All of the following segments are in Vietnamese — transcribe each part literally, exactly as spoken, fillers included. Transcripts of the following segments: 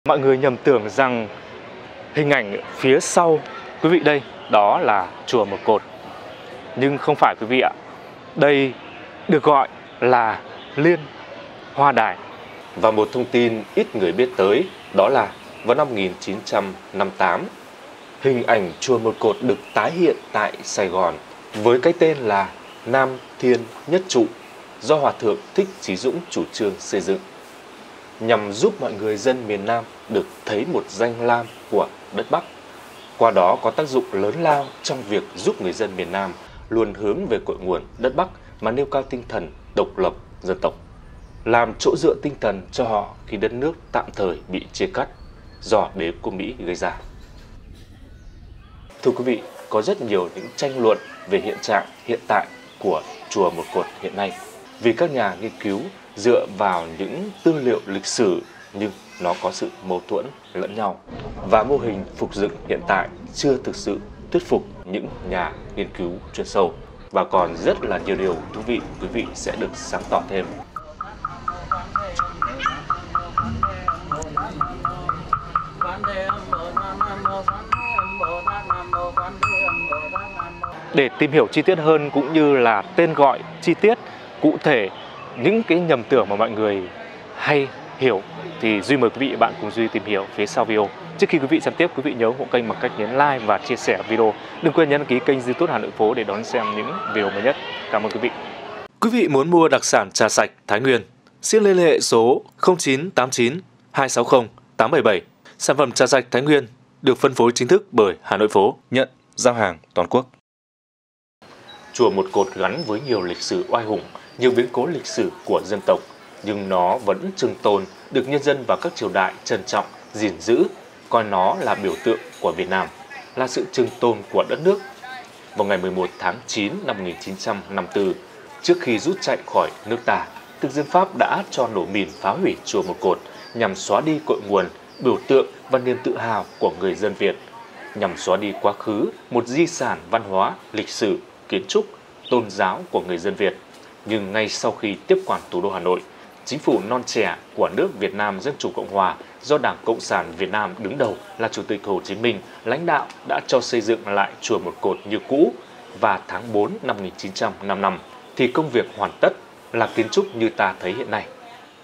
Mọi người nhầm tưởng rằng hình ảnh phía sau quý vị đây đó là chùa Một Cột. Nhưng không phải quý vị ạ. Đây được gọi là Liên Hoa Đài. Và một thông tin ít người biết tới đó là vào năm một nghìn chín trăm năm mươi tám, hình ảnh chùa Một Cột được tái hiện tại Sài Gòn với cái tên là Nam Thiên Nhất Trụ do Hòa Thượng Thích Chí Dũng chủ trương xây dựng, nhằm giúp mọi người dân miền Nam được thấy một danh lam của đất Bắc. Qua đó có tác dụng lớn lao trong việc giúp người dân miền Nam luôn hướng về cội nguồn đất Bắc mà nêu cao tinh thần độc lập dân tộc, làm chỗ dựa tinh thần cho họ khi đất nước tạm thời bị chia cắt do đế quốc Mỹ gây ra. Thưa quý vị, có rất nhiều những tranh luận về hiện trạng hiện tại của chùa Một Cột hiện nay, vì các nhà nghiên cứu dựa vào những tư liệu lịch sử nhưng nó có sự mâu thuẫn lẫn nhau, và mô hình phục dựng hiện tại chưa thực sự thuyết phục những nhà nghiên cứu chuyên sâu, và còn rất là nhiều điều thú vị quý vị sẽ được sáng tỏ thêm. Để tìm hiểu chi tiết hơn cũng như là tên gọi chi tiết cụ thể những cái nhầm tưởng mà mọi người hay hiểu, thì Duy mời quý vị và bạn cùng Duy tìm hiểu phía sau video. Trước khi quý vị xem tiếp, quý vị nhớ ủng hộ kênh bằng cách nhấn like và chia sẻ video. Đừng quên nhấn đăng ký kênh YouTube Hà Nội Phố để đón xem những video mới nhất. Cảm ơn quý vị. Quý vị muốn mua đặc sản trà sạch Thái Nguyên, xin liên hệ số không chín tám chín hai sáu không tám bảy bảy. Sản phẩm trà sạch Thái Nguyên được phân phối chính thức bởi Hà Nội Phố, nhận giao hàng toàn quốc. Chùa Một Cột gắn với nhiều lịch sử oai hùng, nhiều biến cố lịch sử của dân tộc, nhưng nó vẫn trường tồn, được nhân dân và các triều đại trân trọng, gìn giữ, coi nó là biểu tượng của Việt Nam, là sự trường tồn của đất nước. Vào ngày mười một tháng chín năm một nghìn chín trăm năm mươi tư, trước khi rút chạy khỏi nước ta, thực dân Pháp đã cho nổ mìn phá hủy chùa Một Cột nhằm xóa đi cội nguồn, biểu tượng và niềm tự hào của người dân Việt, nhằm xóa đi quá khứ, một di sản văn hóa, lịch sử, kiến trúc, tôn giáo của người dân Việt. Nhưng ngay sau khi tiếp quản thủ đô Hà Nội, chính phủ non trẻ của nước Việt Nam Dân Chủ Cộng Hòa do Đảng Cộng sản Việt Nam đứng đầu là Chủ tịch Hồ Chí Minh lãnh đạo đã cho xây dựng lại chùa Một Cột như cũ, và tháng tư năm một nghìn chín trăm năm mươi lăm thì công việc hoàn tất là kiến trúc như ta thấy hiện nay.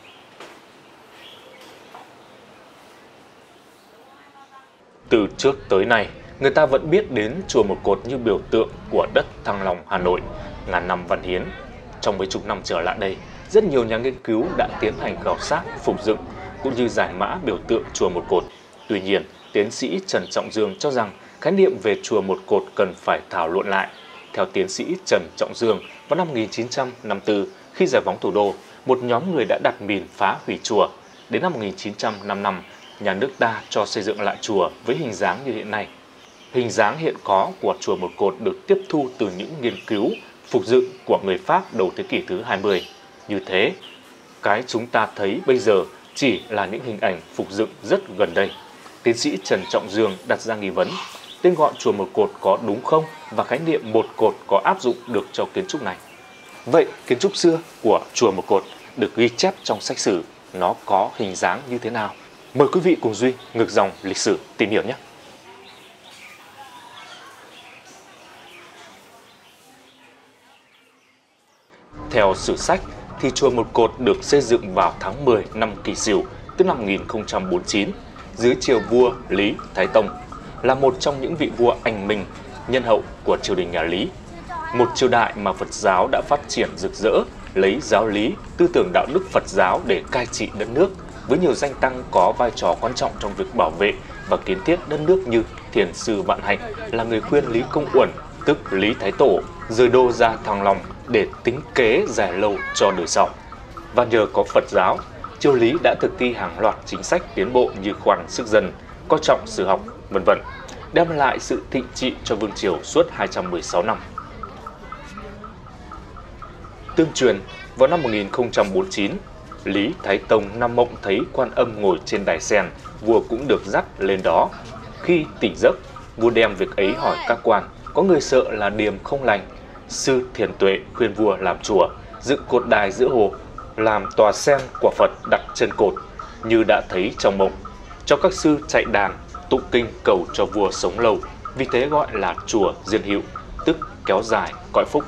Từ trước tới nay, người ta vẫn biết đến chùa Một Cột như biểu tượng của đất Thăng Long, Hà Nội, ngàn năm văn hiến. Trong mấy chục năm trở lại đây, rất nhiều nhà nghiên cứu đã tiến hành khảo sát, phục dựng cũng như giải mã biểu tượng chùa Một Cột. Tuy nhiên, tiến sĩ Trần Trọng Dương cho rằng khái niệm về chùa Một Cột cần phải thảo luận lại. Theo tiến sĩ Trần Trọng Dương, vào năm một nghìn chín trăm năm mươi tư, khi giải phóng thủ đô, một nhóm người đã đặt mìn phá hủy chùa. Đến năm một nghìn chín trăm năm mươi lăm, nhà nước ta cho xây dựng lại chùa với hình dáng như hiện nay. Hình dáng hiện có của chùa Một Cột được tiếp thu từ những nghiên cứu phục dựng của người Pháp đầu thế kỷ thứ hai mươi. Như thế, cái chúng ta thấy bây giờ chỉ là những hình ảnh phục dựng rất gần đây. Tiến sĩ Trần Trọng Dương đặt ra nghi vấn, tên gọi chùa Một Cột có đúng không, và khái niệm một cột có áp dụng được cho kiến trúc này. Vậy kiến trúc xưa của chùa Một Cột được ghi chép trong sách sử, nó có hình dáng như thế nào? Mời quý vị cùng Duy ngược dòng lịch sử tìm hiểu nhé! Theo sử sách thì chùa Một Cột được xây dựng vào tháng mười năm Kỷ Sửu, tức năm một nghìn không trăm bốn mươi chín, dưới triều vua Lý Thái Tông, là một trong những vị vua anh minh, nhân hậu của triều đình nhà Lý. Một triều đại mà Phật giáo đã phát triển rực rỡ, lấy giáo lý, tư tưởng đạo đức Phật giáo để cai trị đất nước, với nhiều danh tăng có vai trò quan trọng trong việc bảo vệ và kiến thiết đất nước như Thiền sư Vạn Hạnh là người khuyên Lý Công Uẩn, tức Lý Thái Tổ, rời đô ra Thăng Long để tính kế dài lâu cho đời sau. Và nhờ có Phật giáo, triều Lý đã thực thi hàng loạt chính sách tiến bộ như khoan sức dân, coi trọng sử học, vân vân, đem lại sự thịnh trị cho vương triều suốt hai trăm mười sáu năm. Tương truyền, vào năm một nghìn không trăm bốn mươi chín, Lý Thái Tông nằm mộng thấy Quan Âm ngồi trên đài sen, vua cũng được dắt lên đó. Khi tỉnh giấc, vua đem việc ấy hỏi các quan, có người sợ là điềm không lành. Sư Thiền Tuệ khuyên vua làm chùa, dựng cột đài giữa hồ, làm tòa sen của Phật đặt chân cột, như đã thấy trong mộng. cho các sư chạy đàn, tụng kinh cầu cho vua sống lâu, vì thế gọi là chùa Diên Hữu, tức kéo dài cõi phúc.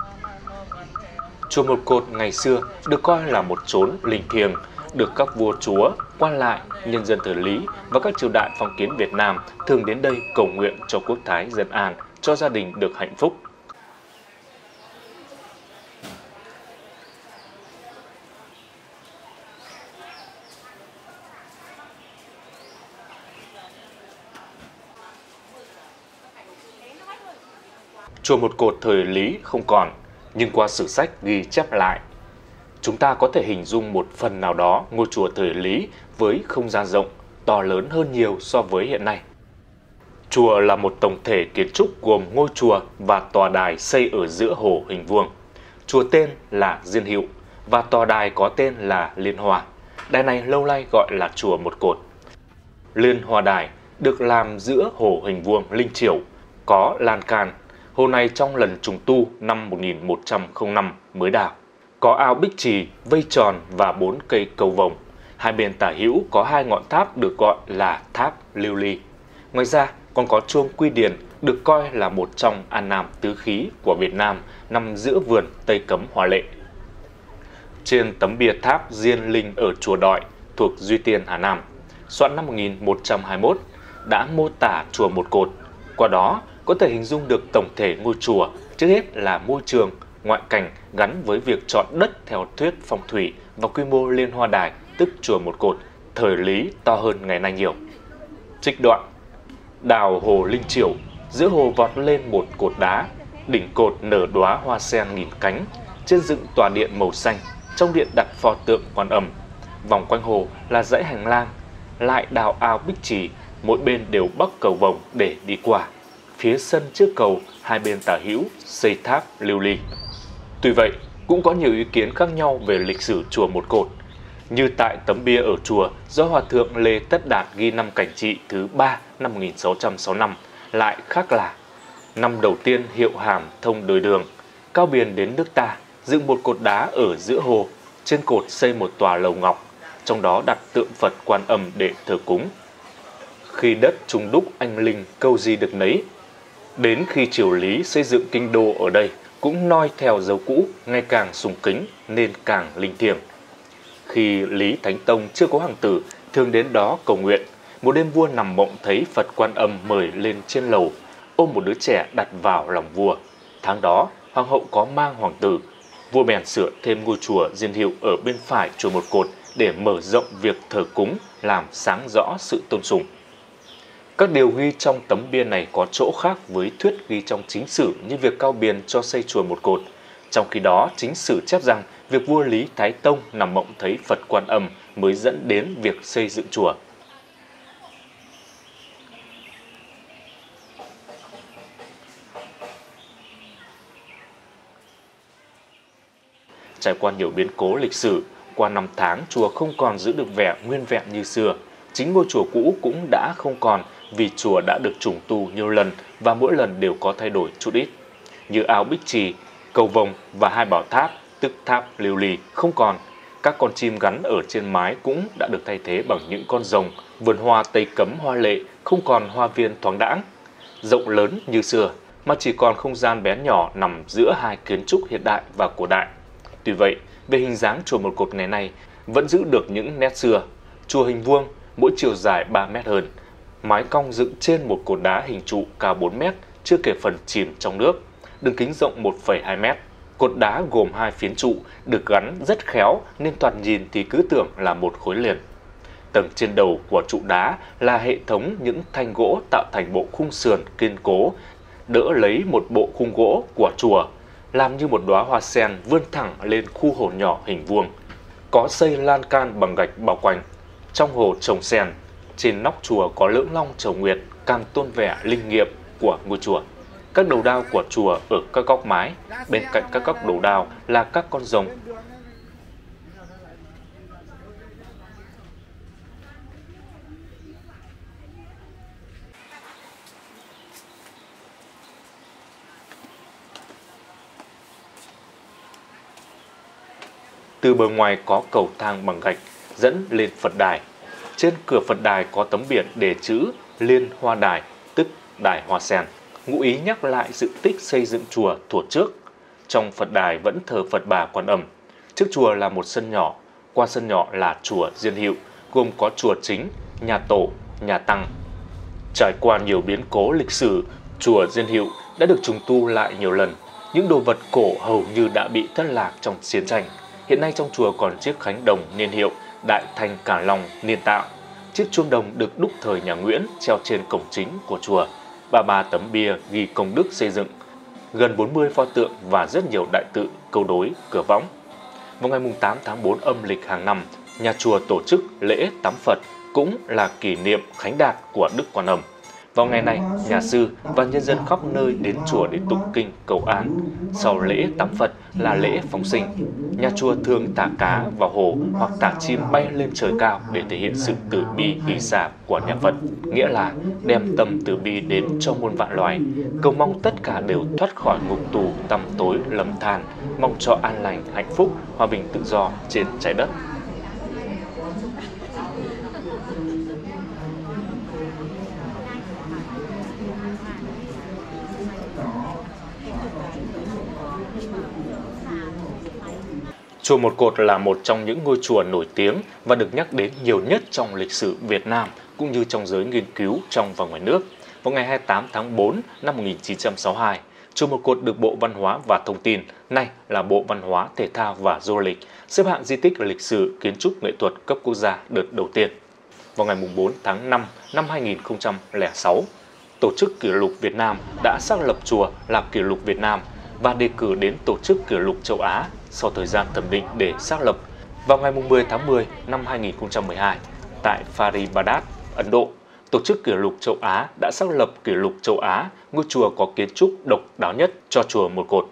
Chùa Một Cột ngày xưa được coi là một chốn linh thiêng, được các vua chúa, quan lại, nhân dân thời Lý và các triều đại phong kiến Việt Nam thường đến đây cầu nguyện cho quốc thái dân an, cho gia đình được hạnh phúc. Chùa Một Cột thời Lý không còn, nhưng qua sử sách ghi chép lại, chúng ta có thể hình dung một phần nào đó ngôi chùa thời Lý với không gian rộng, to lớn hơn nhiều so với hiện nay. Chùa là một tổng thể kiến trúc gồm ngôi chùa và tòa đài xây ở giữa hồ hình vuông. Chùa tên là Diên Hữu và tòa đài có tên là Liên Hoa. Đài này lâu nay gọi là chùa Một Cột. Liên Hoa đài được làm giữa hồ hình vuông linh triểu, có lan can. Hồ này trong lần trùng tu năm một nghìn một trăm lẻ năm mới đào. Có ao bích trì, vây tròn và bốn cây cầu vồng. Hai bên tả hữu có hai ngọn tháp được gọi là tháp lưu ly. Ngoài ra còn có chuông Quy Điển, được coi là một trong an nam tứ khí của Việt Nam, nằm giữa vườn Tây Cấm Hoa Lệ. Trên tấm bia tháp Diên Linh ở chùa Đọi thuộc Duy Tiên, Hà Nam, soạn năm một nghìn một trăm hai mươi mốt, đã mô tả chùa Một Cột. Qua đó có thể hình dung được tổng thể ngôi chùa, trước hết là môi trường, ngoại cảnh gắn với việc chọn đất theo thuyết phong thủy và quy mô Liên Hoa đài, tức chùa Một Cột, thời Lý to hơn ngày nay nhiều. Trích đoạn: đào hồ linh triểu, giữa hồ vọt lên một cột đá, đỉnh cột nở đóa hoa sen nghìn cánh, trên dựng tòa điện màu xanh, trong điện đặt pho tượng Quan Âm. Vòng quanh hồ là dãy hành lang, lại đào ao bích trì, mỗi bên đều bắc cầu vồng để đi qua. Phía sân trước cầu, hai bên tả hữu xây tháp lưu ly. Tuy vậy, cũng có nhiều ý kiến khác nhau về lịch sử chùa Một Cột. Như tại tấm bia ở chùa do Hòa thượng Lê Tất Đạt ghi năm Cảnh Trị thứ ba năm một nghìn sáu trăm sáu mươi lăm lại khác là: năm đầu tiên hiệu hàm thông đời đường, cao biển đến nước ta, dựng một cột đá ở giữa hồ, trên cột xây một tòa lầu ngọc, trong đó đặt tượng Phật Quan Âm để thờ cúng. Khi đất Trung Đúc anh linh câu gì được nấy. Đến khi triều Lý xây dựng kinh đô ở đây cũng noi theo dấu cũ, ngày càng sùng kính nên càng linh thiêng. Khi Lý Thánh Tông chưa có hoàng tử, thường đến đó cầu nguyện. Một đêm vua nằm mộng thấy Phật Quan Âm mời lên trên lầu, ôm một đứa trẻ đặt vào lòng vua. Tháng đó, hoàng hậu có mang hoàng tử. Vua bèn sửa thêm ngôi chùa Diên Hữu ở bên phải chùa Một Cột để mở rộng việc thờ cúng, làm sáng rõ sự tôn sùng. Các điều ghi trong tấm bia này có chỗ khác với thuyết ghi trong chính sử như việc cao biền cho xây chùa Một Cột. Trong khi đó, chính sử chép rằng việc vua Lý Thái Tông nằm mộng thấy Phật Quan Âm mới dẫn đến việc xây dựng chùa. Trải qua nhiều biến cố lịch sử, qua năm tháng chùa không còn giữ được vẻ nguyên vẹn như xưa. Chính ngôi chùa cũ cũng đã không còn vì chùa đã được trùng tu nhiều lần và mỗi lần đều có thay đổi chút ít. Như ao bích trì, cầu vồng và hai bảo tháp, tức tháp lưu ly không còn. Các con chim gắn ở trên mái cũng đã được thay thế bằng những con rồng. Vườn hoa Tây Cấm Hoa Lệ không còn hoa viên thoáng đãng, rộng lớn như xưa, mà chỉ còn không gian bé nhỏ nằm giữa hai kiến trúc hiện đại và cổ đại. Tuy vậy, về hình dáng chùa Một Cột ngày nay vẫn giữ được những nét xưa. Chùa hình vuông, mỗi chiều dài ba mét hơn, mái cong dựng trên một cột đá hình trụ cao bốn mét, chưa kể phần chìm trong nước, đường kính rộng một phẩy hai mét. Cột đá gồm hai phiến trụ được gắn rất khéo nên thoạt nhìn thì cứ tưởng là một khối liền. Tầng trên đầu của trụ đá là hệ thống những thanh gỗ tạo thành bộ khung sườn kiên cố, đỡ lấy một bộ khung gỗ của chùa, làm như một đóa hoa sen vươn thẳng lên khu hồ nhỏ hình vuông. Có xây lan can bằng gạch bao quanh. Trong hồ trồng sen, trên nóc chùa có lưỡng long chầu nguyệt, càng tôn vẻ linh nghiệm của ngôi chùa. Các đầu đao của chùa ở các góc mái, bên cạnh các góc đầu đao là các con rồng. Từ bờ ngoài có cầu thang bằng gạch dẫn lên Phật đài. Trên cửa Phật đài có tấm biển đề chữ Liên Hoa Đài, tức Đài Hoa Sen, ngụ ý nhắc lại sự tích xây dựng chùa thuở trước. Trong Phật đài vẫn thờ Phật Bà Quan Âm. Trước chùa là một sân nhỏ, qua sân nhỏ là chùa Diên Hiệu, gồm có chùa chính, nhà tổ, nhà tăng. Trải qua nhiều biến cố lịch sử, chùa Diên Hiệu đã được trùng tu lại nhiều lần. Những đồ vật cổ hầu như đã bị thất lạc trong chiến tranh. Hiện nay trong chùa còn chiếc khánh đồng niên hiệu Đại Thanh Cả Long niên tạo. Chiếc chuông đồng được đúc thời nhà Nguyễn treo trên cổng chính của chùa, ba ba tấm bia ghi công đức xây dựng, gần bốn mươi pho tượng và rất nhiều đại tự, câu đối, cửa võng. Vào ngày tám tháng tư âm lịch hàng năm, nhà chùa tổ chức lễ tắm Phật, cũng là kỷ niệm khánh đạt của Đức Quan Âm. Vào ngày này, nhà sư và nhân dân khắp nơi đến chùa để tụng kinh cầu an. Sau lễ tắm Phật là lễ phóng sinh. Nhà chùa thường thả cá vào hồ hoặc thả chim bay lên trời cao để thể hiện sự từ bi hỷ xả của nhà Phật, nghĩa là đem tâm từ bi đến cho muôn vạn loài, cầu mong tất cả đều thoát khỏi ngục tù tăm tối lầm than, mong cho an lành, hạnh phúc, hòa bình tự do trên trái đất. Chùa Một Cột là một trong những ngôi chùa nổi tiếng và được nhắc đến nhiều nhất trong lịch sử Việt Nam cũng như trong giới nghiên cứu trong và ngoài nước. Vào ngày hai mươi tám tháng tư năm một nghìn chín trăm sáu mươi hai, Chùa Một Cột được Bộ Văn hóa và Thông tin, nay là Bộ Văn hóa, Thể thao và Du lịch, xếp hạng di tích lịch sử kiến trúc nghệ thuật cấp quốc gia đợt đầu tiên. Vào ngày bốn tháng năm năm hai nghìn không trăm lẻ sáu, Tổ chức Kỷ lục Việt Nam đã xác lập chùa là Kỷ lục Việt Nam và đề cử đến Tổ chức Kỷ lục Châu Á sau thời gian thẩm định để xác lập. Vào ngày mười tháng mười năm hai nghìn không trăm mười hai, tại Faridabad, Ấn Độ, Tổ chức Kỷ lục Châu Á đã xác lập Kỷ lục Châu Á, ngôi chùa có kiến trúc độc đáo nhất cho chùa Một Cột.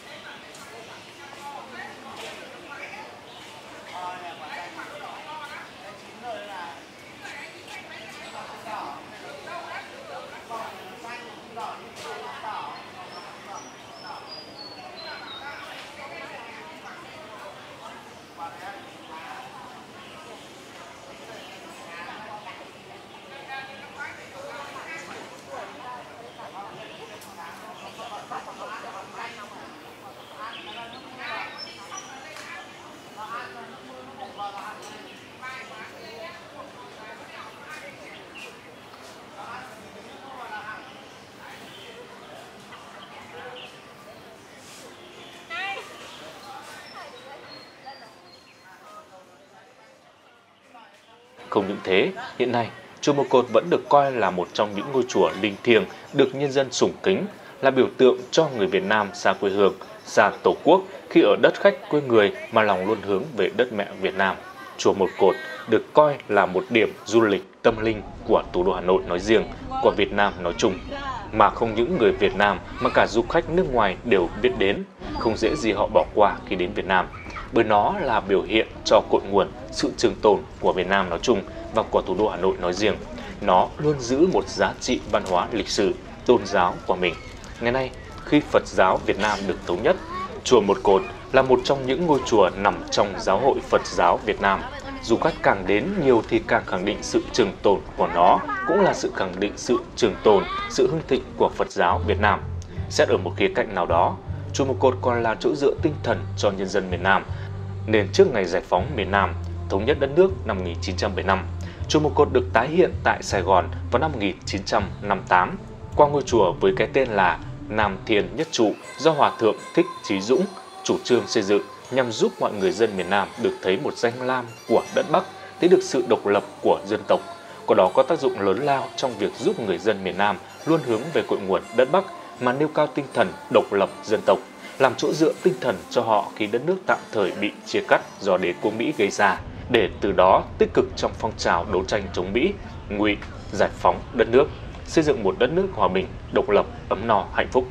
Không những thế, hiện nay, chùa Một Cột vẫn được coi là một trong những ngôi chùa linh thiêng được nhân dân sùng kính, là biểu tượng cho người Việt Nam xa quê hương, xa Tổ quốc khi ở đất khách quê người mà lòng luôn hướng về đất mẹ Việt Nam. Chùa Một Cột được coi là một điểm du lịch tâm linh của thủ đô Hà Nội nói riêng, của Việt Nam nói chung, mà không những người Việt Nam mà cả du khách nước ngoài đều biết đến, không dễ gì họ bỏ qua khi đến Việt Nam, bởi nó là biểu hiện cho cội nguồn sự trường tồn của Việt Nam nói chung và của thủ đô Hà Nội nói riêng. Nó luôn giữ một giá trị văn hóa lịch sử, tôn giáo của mình. Ngày nay, khi Phật giáo Việt Nam được thống nhất, chùa Một Cột là một trong những ngôi chùa nằm trong Giáo hội Phật giáo Việt Nam. Du khách càng đến nhiều thì càng khẳng định sự trường tồn của nó, cũng là sự khẳng định sự trường tồn, sự hưng thịnh của Phật giáo Việt Nam. Xét ở một khía cạnh nào đó, chùa Một Cột còn là chỗ dựa tinh thần cho nhân dân miền Nam. Nên trước ngày giải phóng miền Nam, thống nhất đất nước năm một nghìn chín trăm bảy mươi lăm, chùa Một Cột được tái hiện tại Sài Gòn vào năm một nghìn chín trăm năm mươi tám qua ngôi chùa với cái tên là Nam Thiên Nhất Trụ do Hòa Thượng Thích Chí Dũng chủ trương xây dựng nhằm giúp mọi người dân miền Nam được thấy một danh lam của đất Bắc, thấy được sự độc lập của dân tộc. Qua đó có tác dụng lớn lao trong việc giúp người dân miền Nam luôn hướng về cội nguồn đất Bắc mà nêu cao tinh thần độc lập dân tộc, làm chỗ dựa tinh thần cho họ khi đất nước tạm thời bị chia cắt do đế quốc Mỹ gây ra, để từ đó tích cực trong phong trào đấu tranh chống Mỹ, Ngụy, giải phóng đất nước, xây dựng một đất nước hòa bình, độc lập, ấm no, hạnh phúc.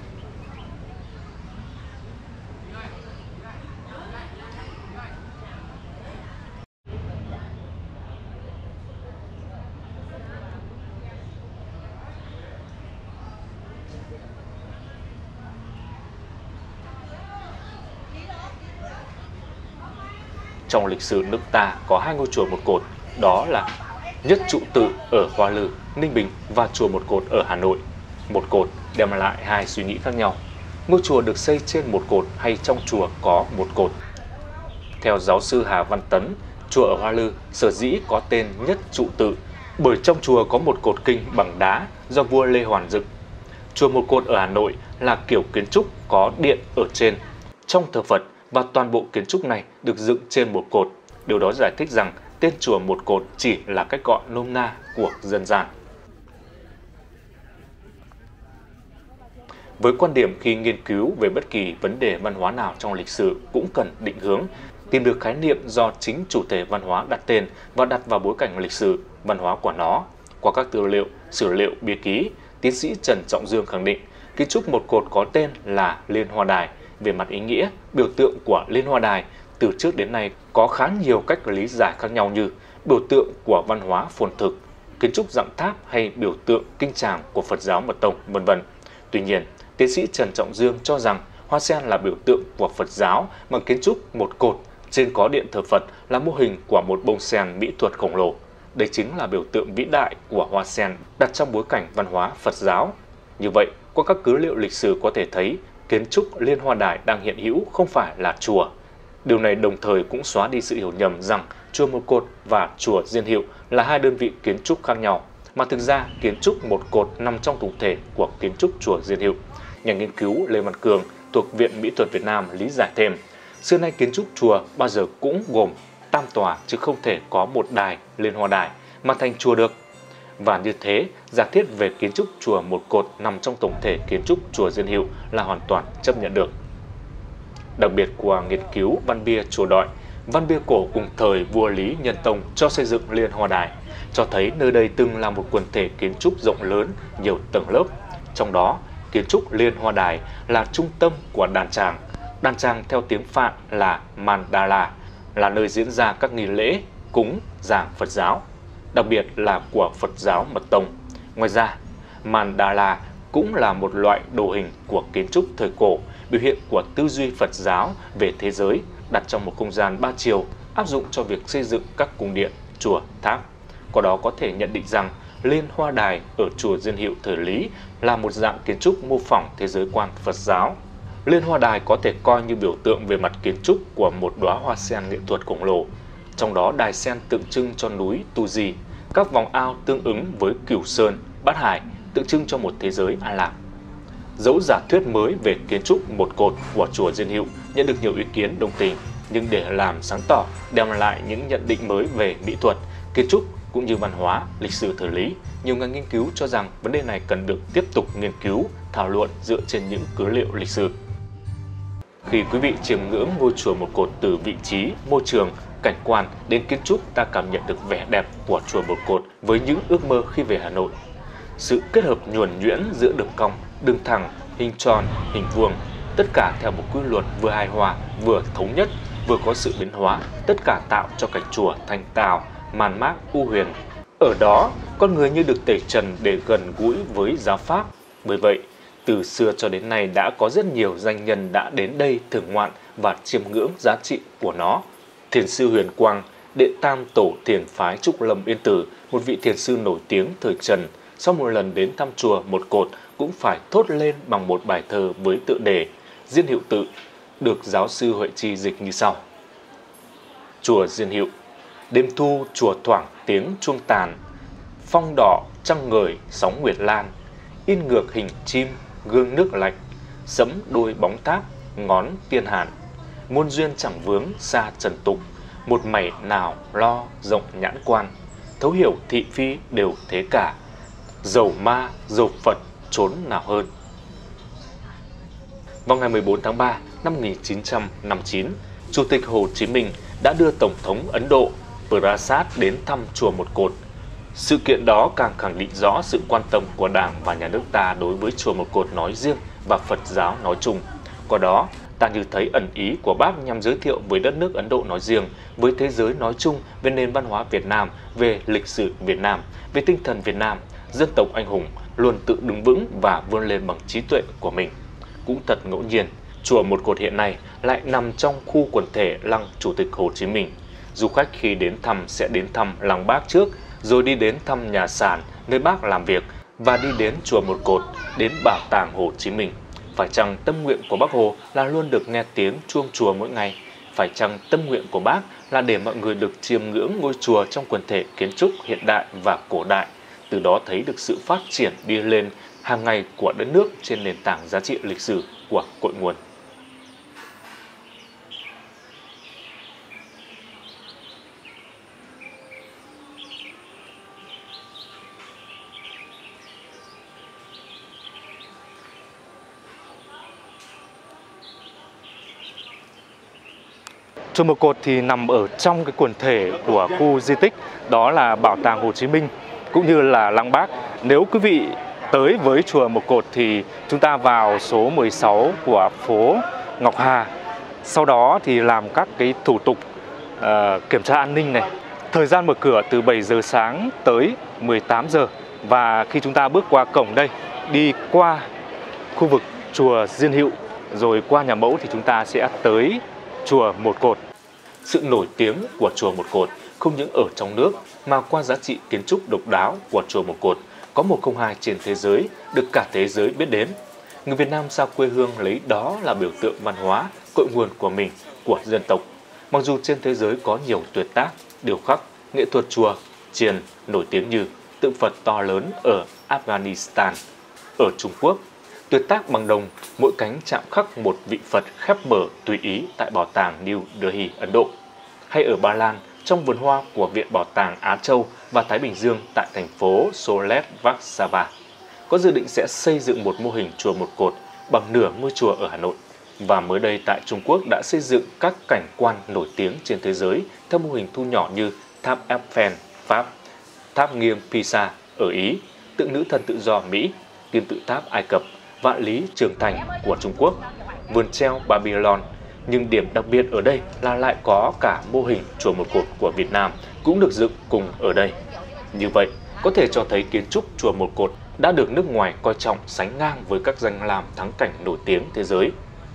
Trong lịch sử nước ta có hai ngôi chùa Một Cột, đó là Nhất Trụ Tự ở Hoa Lư, Ninh Bình và chùa Một Cột ở Hà Nội. Một cột đem lại hai suy nghĩ khác nhau. Ngôi chùa được xây trên một cột hay trong chùa có một cột? Theo giáo sư Hà Văn Tấn, chùa ở Hoa Lư sở dĩ có tên Nhất Trụ Tự bởi trong chùa có một cột kinh bằng đá do vua Lê Hoàn dựng. Chùa Một Cột ở Hà Nội là kiểu kiến trúc có điện ở trên, trong thờ Phật, và toàn bộ kiến trúc này được dựng trên một cột. Điều đó giải thích rằng tên chùa Một Cột chỉ là cách gọi nôm na của dân gian. Với quan điểm khi nghiên cứu về bất kỳ vấn đề văn hóa nào trong lịch sử cũng cần định hướng, tìm được khái niệm do chính chủ thể văn hóa đặt tên và đặt vào bối cảnh lịch sử, văn hóa của nó. Qua các tư liệu, sử liệu, bia ký, tiến sĩ Trần Trọng Dương khẳng định kiến trúc Một Cột có tên là Liên Hoa Đài. Về mặt ý nghĩa, biểu tượng của Liên Hoa Đài từ trước đến nay có khá nhiều cách lý giải khác nhau như biểu tượng của văn hóa phồn thực, kiến trúc dạng tháp hay biểu tượng kinh tràng của Phật giáo Mật Tông, vân vân. Tuy nhiên, tiến sĩ Trần Trọng Dương cho rằng hoa sen là biểu tượng của Phật giáo, mà kiến trúc Một Cột trên có điện thờ Phật là mô hình của một bông sen mỹ thuật khổng lồ. Đây chính là biểu tượng vĩ đại của hoa sen đặt trong bối cảnh văn hóa Phật giáo. Như vậy, qua các cứ liệu lịch sử có thể thấy kiến trúc Liên Hoa Đài đang hiện hữu không phải là chùa. Điều này đồng thời cũng xóa đi sự hiểu nhầm rằng chùa Một Cột và chùa Diên Hiệu là hai đơn vị kiến trúc khác nhau, mà thực ra kiến trúc Một Cột nằm trong tổng thể của kiến trúc chùa Diên Hiệu. Nhà nghiên cứu Lê Văn Cường thuộc Viện Mỹ thuật Việt Nam lý giải thêm, xưa nay kiến trúc chùa bao giờ cũng gồm tam tòa chứ không thể có một đài Liên Hoa Đài mà thành chùa được. Và như thế, giả thiết về kiến trúc chùa Một Cột nằm trong tổng thể kiến trúc chùa Diên Hiệu là hoàn toàn chấp nhận được. Đặc biệt qua nghiên cứu văn bia chùa Đội, văn bia cổ cùng thời vua Lý Nhân Tông cho xây dựng Liên Hoa Đài, cho thấy nơi đây từng là một quần thể kiến trúc rộng lớn, nhiều tầng lớp. Trong đó, kiến trúc Liên Hoa Đài là trung tâm của đàn tràng. Đàn tràng theo tiếng Phạn là Mandala, là nơi diễn ra các nghi lễ, cúng, giảng Phật giáo, đặc biệt là của Phật giáo Mật Tông. Ngoài ra, Mandala cũng là một loại đồ hình của kiến trúc thời cổ, biểu hiện của tư duy Phật giáo về thế giới, đặt trong một không gian ba chiều, áp dụng cho việc xây dựng các cung điện, chùa, tháp. Qua đó có thể nhận định rằng Liên Hoa Đài ở chùa Diên Hiệu thời Lý là một dạng kiến trúc mô phỏng thế giới quan Phật giáo. Liên Hoa Đài có thể coi như biểu tượng về mặt kiến trúc của một đóa hoa sen nghệ thuật khổng lồ. Trong đó đài sen tượng trưng cho núi Tu Di, các vòng ao tương ứng với Cửu Sơn, Bát Hải tượng trưng cho một thế giới an lạc. Dẫu giả thuyết mới về kiến trúc Một Cột của chùa Diên Hiệu nhận được nhiều ý kiến đồng tình, nhưng để làm sáng tỏ, đem lại những nhận định mới về mỹ thuật, kiến trúc cũng như văn hóa, lịch sử thời Lý, nhiều nhà nghiên cứu cho rằng vấn đề này cần được tiếp tục nghiên cứu, thảo luận dựa trên những cứ liệu lịch sử. Khi quý vị chiêm ngưỡng ngôi chùa Một Cột từ vị trí, môi trường, cảnh quan đến kiến trúc, ta cảm nhận được vẻ đẹp của chùa Một Cột với những ước mơ khi về Hà Nội. Sự kết hợp nhuần nhuyễn giữa đường cong, đường thẳng, hình tròn, hình vuông, tất cả theo một quy luật vừa hài hòa, vừa thống nhất, vừa có sự biến hóa, tất cả tạo cho cảnh chùa thanh tao, man mác, u huyền. Ở đó, con người như được tẩy trần để gần gũi với giáo pháp. Bởi vậy, từ xưa cho đến nay đã có rất nhiều danh nhân đã đến đây thưởng ngoạn và chiêm ngưỡng giá trị của nó. Thiền sư Huyền Quang, đệ tam tổ thiền phái Trúc Lâm Yên Tử, một vị thiền sư nổi tiếng thời Trần, sau một lần đến thăm chùa Một Cột cũng phải thốt lên bằng một bài thơ với tựa đề Diên Hiệu Tự, được giáo sư Huệ Chi dịch như sau. Chùa Diên Hiệu, đêm thu chùa thoảng tiếng chuông tàn, phong đỏ trăng ngời sóng nguyệt lan, in ngược hình chim gương nước lạnh, sẫm đôi bóng tháp ngón tiên hàn, muôn duyên chẳng vướng xa trần tục, một mảy nào lo rộng nhãn quan, thấu hiểu thị phi đều thế cả, dầu ma dầu Phật trốn nào hơn. Vào ngày mười bốn tháng ba năm một nghìn chín trăm năm mươi chín, Chủ tịch Hồ Chí Minh đã đưa Tổng thống Ấn Độ Prasad đến thăm chùa Một Cột. Sự kiện đó càng khẳng định rõ sự quan tâm của Đảng và Nhà nước ta đối với chùa Một Cột nói riêng và Phật giáo nói chung. Qua đó, ta như thấy ẩn ý của Bác nhằm giới thiệu với đất nước Ấn Độ nói riêng, với thế giới nói chung về nền văn hóa Việt Nam, về lịch sử Việt Nam, về tinh thần Việt Nam, dân tộc anh hùng luôn tự đứng vững và vươn lên bằng trí tuệ của mình. Cũng thật ngẫu nhiên, chùa Một Cột hiện nay lại nằm trong khu quần thể lăng Chủ tịch Hồ Chí Minh. Du khách khi đến thăm sẽ đến thăm lăng Bác trước, rồi đi đến thăm nhà sản nơi Bác làm việc và đi đến chùa Một Cột, đến bảo tàng Hồ Chí Minh. Phải chăng tâm nguyện của Bác Hồ là luôn được nghe tiếng chuông chùa mỗi ngày? Phải chăng tâm nguyện của Bác là để mọi người được chiêm ngưỡng ngôi chùa trong quần thể kiến trúc hiện đại và cổ đại, từ đó thấy được sự phát triển đi lên hàng ngày của đất nước trên nền tảng giá trị lịch sử của cội nguồn? Chùa Một Cột thì nằm ở trong cái quần thể của khu di tích đó là Bảo tàng Hồ Chí Minh cũng như là Lăng Bác. Nếu quý vị tới với chùa Một Cột thì chúng ta vào số mười sáu của phố Ngọc Hà. Sau đó thì làm các cái thủ tục uh, kiểm tra an ninh này. Thời gian mở cửa từ bảy giờ sáng tới mười tám giờ. Và khi chúng ta bước qua cổng đây, đi qua khu vực chùa Diên Hữu rồi qua nhà mẫu thì chúng ta sẽ tới chùa Một Cột. Sự nổi tiếng của chùa Một Cột không những ở trong nước mà qua giá trị kiến trúc độc đáo của chùa Một Cột có một không hai trên thế giới được cả thế giới biết đến. Người Việt Nam xa quê hương lấy đó là biểu tượng văn hóa, cội nguồn của mình, của dân tộc. Mặc dù trên thế giới có nhiều tuyệt tác, điêu khắc, nghệ thuật chùa, chiền nổi tiếng như tượng Phật to lớn ở Afghanistan, ở Trung Quốc, tuyệt tác bằng đồng, mỗi cánh chạm khắc một vị Phật khép mở tùy ý tại bảo tàng New Delhi, Ấn Độ, hay ở Ba Lan trong vườn hoa của Viện Bảo tàng Á Châu và Thái Bình Dương tại thành phố Solet Warsaw. Có dự định sẽ xây dựng một mô hình chùa Một Cột bằng nửa ngôi chùa ở Hà Nội. Và mới đây tại Trung Quốc đã xây dựng các cảnh quan nổi tiếng trên thế giới theo mô hình thu nhỏ như tháp Eiffel, Pháp, tháp nghiêng Pisa ở Ý, tượng nữ thần tự do Mỹ, kim tự tháp Ai Cập, vạn lý Trường Thành của Trung Quốc, vườn treo Babylon. Nhưng điểm đặc biệt ở đây là lại có cả mô hình chùa Một Cột của Việt Nam cũng được dựng cùng ở đây. Như vậy, có thể cho thấy kiến trúc chùa Một Cột đã được nước ngoài coi trọng sánh ngang với các danh lam thắng cảnh nổi tiếng thế giới.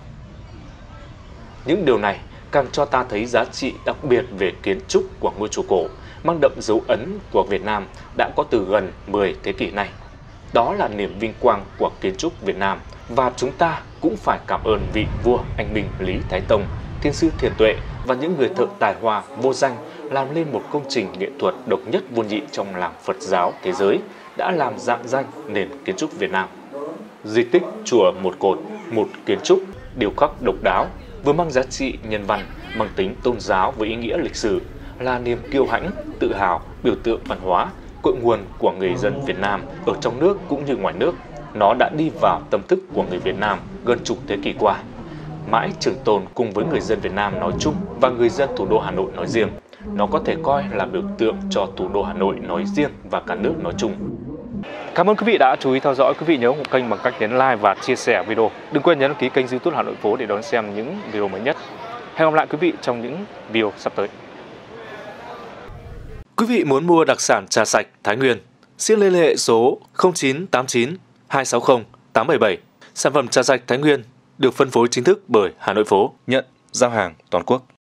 Những điều này càng cho ta thấy giá trị đặc biệt về kiến trúc của ngôi chùa cổ, mang đậm dấu ấn của Việt Nam đã có từ gần mười thế kỷ nay. Đó là niềm vinh quang của kiến trúc Việt Nam, và chúng ta cũng phải cảm ơn vị vua anh minh Lý Thái Tông, thiên sư Thiền Tuệ và những người thợ tài hoa vô danh làm lên một công trình nghệ thuật độc nhất vô nhị trong làng Phật giáo thế giới, đã làm rạng danh nền kiến trúc Việt Nam. Di tích chùa Một Cột, một kiến trúc điêu khắc độc đáo, vừa mang giá trị nhân văn, mang tính tôn giáo với ý nghĩa lịch sử, là niềm kiêu hãnh, tự hào, biểu tượng văn hóa, cội nguồn của người dân Việt Nam ở trong nước cũng như ngoài nước. Nó đã đi vào tâm thức của người Việt Nam gần chục thế kỷ qua, mãi trường tồn cùng với người dân Việt Nam nói chung và người dân thủ đô Hà Nội nói riêng. Nó có thể coi là biểu tượng cho thủ đô Hà Nội nói riêng và cả nước nói chung. Cảm ơn quý vị đã chú ý theo dõi. Quý vị nhớ ủng hộ kênh bằng cách nhấn like và chia sẻ video. Đừng quên nhấn đăng ký kênh YouTube Hà Nội Phố để đón xem những video mới nhất. Hẹn gặp lại quý vị trong những video sắp tới. Quý vị muốn mua đặc sản trà sạch Thái Nguyên, xin liên hệ số không chín tám chín hai sáu không tám bảy bảy. Sản phẩm trà sạch Thái Nguyên được phân phối chính thức bởi Hà Nội Phố, nhận giao hàng toàn quốc.